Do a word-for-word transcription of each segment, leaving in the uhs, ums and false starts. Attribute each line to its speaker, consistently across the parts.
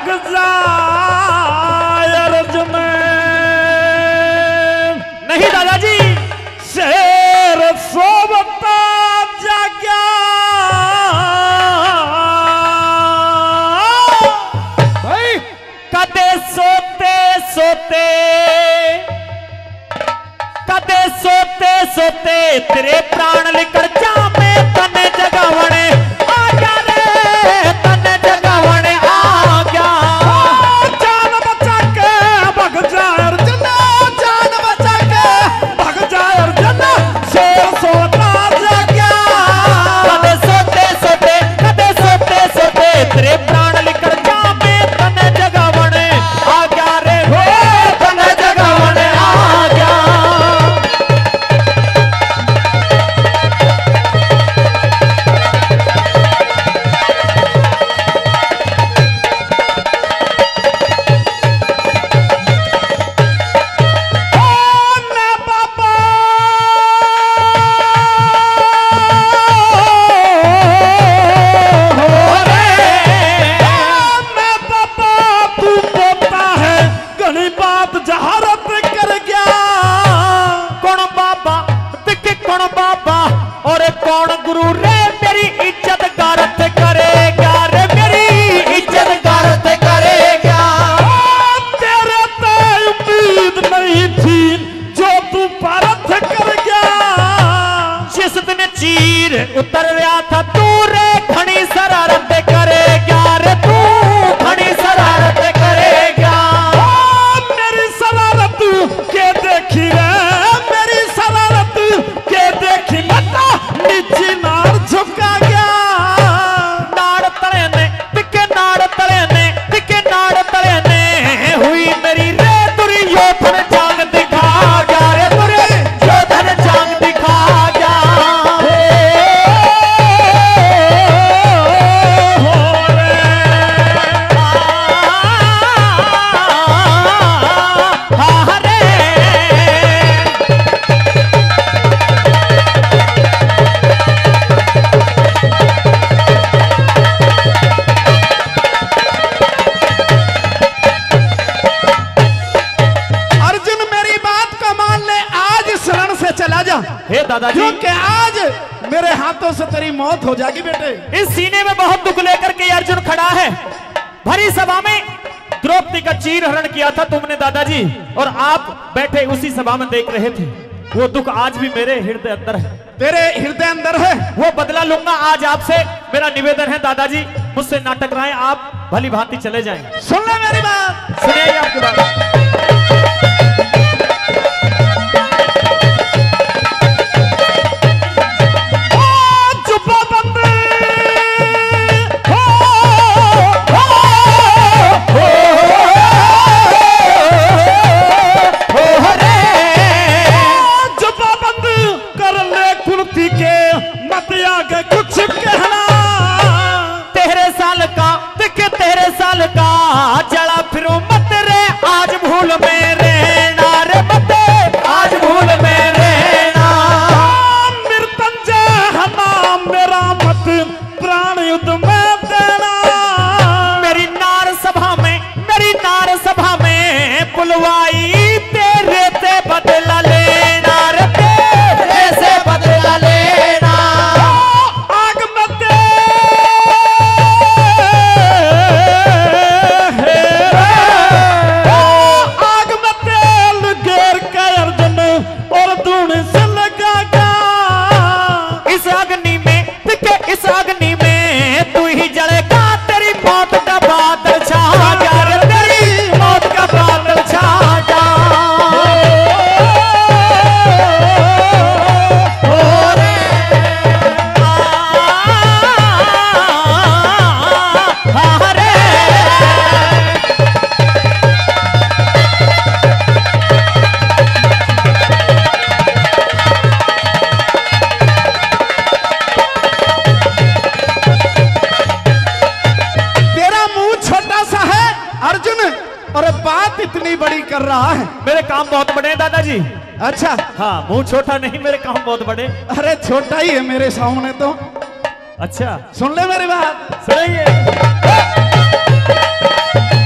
Speaker 1: भग जाए अर्जुन।
Speaker 2: नहीं दादाजी,
Speaker 1: शेर सोबता जाग्या
Speaker 2: भाई कदे सोते सोते कदे सोते सोते तेरे प्राण लेकर जा मैं तने जगावणे आ गया रे, तने जगावणे आ गया।
Speaker 1: जान बचा के भग जाए अर्जुन, जान बचा के भग जाए अर्जुन, शेर सोता जाग्या।
Speaker 2: कदे सोते सोते कदे सोते सोते तेरे प्राण लेकर जा मैं तने जगावणे आ गया रे, हो तने जगावणे आ गया। कौन गुरु रे मेरी इज्जत गारत करेगा रे, मेरी इज्जत गारत करेगा।
Speaker 1: तेरे पे उम्मीद नहीं थी जो तू परत कर गया।
Speaker 2: जिस दिन चीर उतर रहा था तू रे घनी शरारत करेगा रे, तू घनी शरारत करेगा।
Speaker 1: मेरी शरारत के देखी रे, मेरी शरारत के देखी मता नीची नार झुका गया।
Speaker 2: नाड़ तले ने तिके नाड़ तले ने तिके नाड़ तले ने हुई मेरी रे तुरी योधन जांग दिखा गया रे, तुरी योधन जांग दिखा गया।
Speaker 1: हो रे
Speaker 2: हा रे
Speaker 1: अर्जुन मेरी बात का मान ले, आज शरण से चला जा,
Speaker 2: हे दादाजी,
Speaker 1: क्योंकि आज मेरे हाथों से तेरी मौत हो जाएगी बेटे।
Speaker 2: इस सीने में बहुत दुख लेकर के अर्जुन खड़ा है। भरी सभा में द्रौपदी का चीर हरण किया था तुमने दादाजी, और आप बैठे उसी सभा में देख रहे थे। वो दुख आज भी मेरे हृदय अंदर है,
Speaker 1: तेरे हृदय अंदर है।
Speaker 2: वो बदला लूंगा आज आपसे। मेरा निवेदन है दादाजी, मुझसे ना टकराएं, आप भली भांति चले जाएं।
Speaker 1: सुन ले मेरी बात,
Speaker 2: सुनिए आपकी बात।
Speaker 1: चुप्पा बंद हो, हो, हो,
Speaker 2: हो रे
Speaker 1: चुप्पा बंद कर ले कुर्ती के, मत आगे कुछ कहना।
Speaker 2: तेरे साल का दिखे तेरे साल का चला फिरो मत रे, आज भूल में रहना रे, मत आज भूल में रहना।
Speaker 1: मृत्युंजय है नाम मेरा, मत प्राण युद्ध में देना।
Speaker 2: मेरी नार सभा में मेरी नार सभा में पुलवाई तेरे से बदला लेना रे, तेरे से बदला लेना।
Speaker 1: आग में दे आग में तेल घेर के अर्जुन और धूण से लगा गया।
Speaker 2: इस अग्नि में दिखे इस अग्नि में तू ही जलेगा, तेरी मौत का बादल छा गया रे, तेरी मौत का बादल छा गया। हो रे हा रे
Speaker 1: तेरा मुंह छोटा सा है अर्जुन, और बात इतनी बड़ी कर रहा है।
Speaker 2: मेरे काम बहुत बड़े हैं दादाजी।
Speaker 1: अच्छा,
Speaker 2: हाँ, मुंह छोटा नहीं, मेरे काम बहुत बड़े।
Speaker 1: अरे छोटा ही है मेरे सामने तो।
Speaker 2: अच्छा
Speaker 1: सुन ले मेरी बात,
Speaker 2: सुनिए।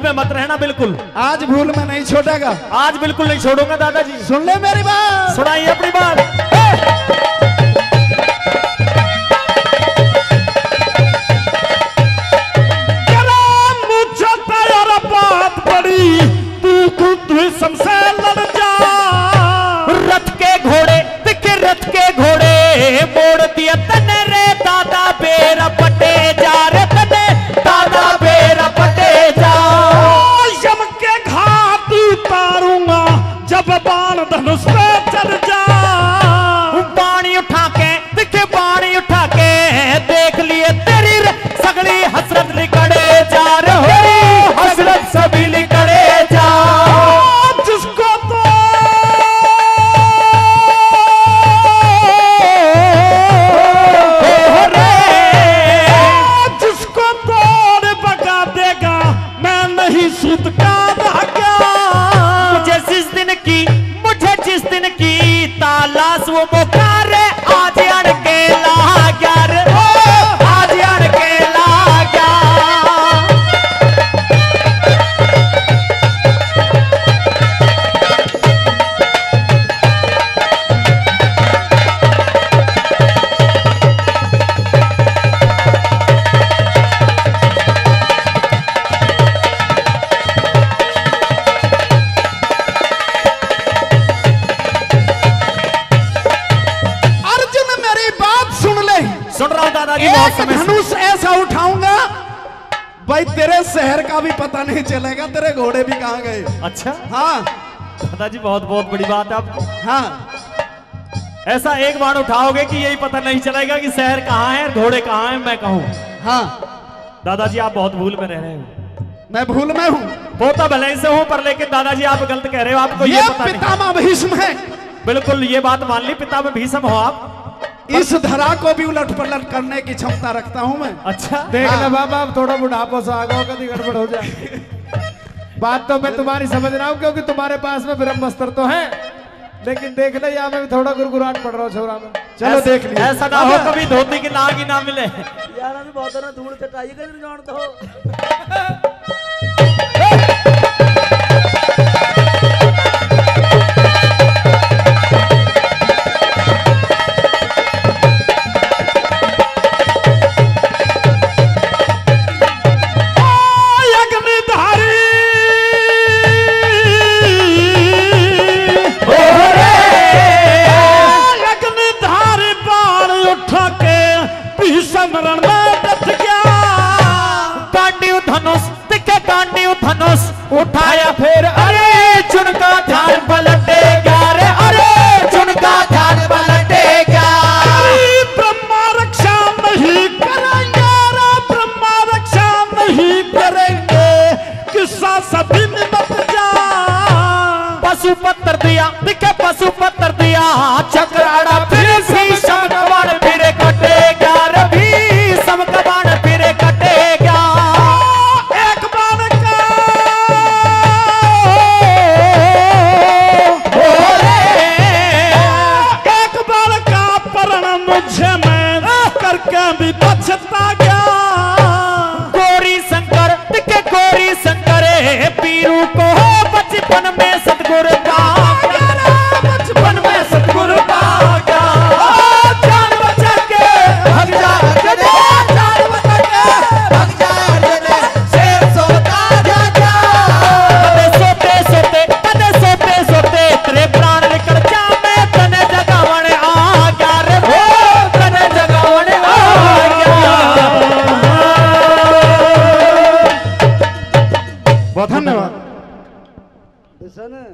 Speaker 2: में मत रहना बिल्कुल।
Speaker 1: आज भूल में नहीं छोड़ेगा,
Speaker 2: आज बिल्कुल नहीं छोड़ूंगा दादाजी।
Speaker 1: सुन ले मेरी बात,
Speaker 2: सुनाइए अपनी बात।
Speaker 1: मुझे तेरा बात बड़ी, तू खुद हमसे लड़ जा।
Speaker 2: रथ के घोड़े दिखे, रथ के घोड़े मोड़ दिया तने रे दादा बेरा पटे जा रे तने दादा बेरा पटे जा।
Speaker 1: यम के घाट उतारूंगा जब बाण धनुष पे चढ़ जा।
Speaker 2: पानी उठा के दिखे, पानी उठा के देख लिए तेरी सगली हसरत लिकड़े जा रे हो, हसरत सभी लिकड़े जा।
Speaker 1: जिसको तो जिसको तोड़ बगा देगा मैं नहीं सूत का धागा।
Speaker 2: मुझे जिस दिन की, मुझे जिस दिन की तालाश वो मुकार आज अड़ के ला गया रे, आज अड़ के ला गया।
Speaker 1: अर्जुन मेरी बात सुन ले,
Speaker 2: सुन रहा हूं दादाजी। बहुत
Speaker 1: एक
Speaker 2: समय से
Speaker 1: धनुष ऐसा उठाऊंगा भाई तेरे शहर का भी पता नहीं चलेगा, तेरे घोड़े भी कहाँ गए।
Speaker 2: अच्छा
Speaker 1: हाँ
Speaker 2: दादाजी, बहुत बहुत बड़ी बात है आपको।
Speaker 1: हाँ,
Speaker 2: ऐसा एक बाण उठाओगे कि यही पता नहीं चलेगा कि शहर कहाँ है, घोड़े कहाँ हैं, मैं कहूँ।
Speaker 1: हाँ
Speaker 2: दादाजी आप बहुत भूल में रह रहे हो।
Speaker 1: मैं भूल में हूँ।
Speaker 2: पोता भले से हूँ पर लेकिन दादाजी आप गलत कह रहे हो, आपको ये
Speaker 1: ये
Speaker 2: पता नहीं।
Speaker 1: पितामह भीष्म है।
Speaker 2: बिल्कुल ये बात मान ली, पिता में भीष्म हो आप।
Speaker 1: इस धरा को भी उलट पलट करने की क्षमता रखता हूँ मैं।
Speaker 2: अच्छा
Speaker 3: देख
Speaker 1: हाँ।
Speaker 3: ले बाबा, अब थोड़ा बुढ़ापा से आ गया, कभी गड़बड़ हो जाए। बात तो मैं तुम्हारी समझ रहा हूँ क्योंकि तुम्हारे पास में ब्रह्मास्त्र तो है, लेकिन देख ले यहाँ में भी थोड़ा गुरगुराहट पड़ रहा है छोरा में।
Speaker 1: चलो
Speaker 2: ऐसा-
Speaker 1: देख लिया।
Speaker 2: ऐसा ना हो कभी धोती की नाग ही ना मिले।
Speaker 4: यार अभी बहुत ना धूल चटाई कर जान दो।
Speaker 1: अग्निधारी अग्निधारी बाण उठा के भीषम रण में डट गया।
Speaker 2: गांडीव धनुष दिखे, गांडीव धनुष उठाया फिर अरे चुनका ध्यान पलटे गया रे, अरे चुनका ध्यान पलटे गया।
Speaker 1: ब्रह्मा रक्षा नहीं करेंगे रे, ब्रह्मा रक्षा नहीं करेंगे, किस्सा सभी में मत जा।
Speaker 2: पशु पत्थर दिया दिखे, पशु पत्थर दिया चक्राड़ा फिर भीषम का बाण फिर कटेगा रे, भीषम का बाण फिर कटेगा।
Speaker 1: एक बाण का एक बाण का परिणाम मुझे मैं करके भी पछता गया।
Speaker 2: गौरी शंकर दिखे, गौरी शंकर पीरू को बचपन में सतगुरु का बचपन में सतगुरु का जान बचा के भग जा अर्जुन, जान बचा के भग जा अर्जुन, शेर सोता जा जा। कदे सोते सोते, कदे सोते सोते तेरे प्राण निकल जा, मैं तने जगावण आ गया रे, हो तने जगावण आ गया।
Speaker 1: बहुत धन्यवाद।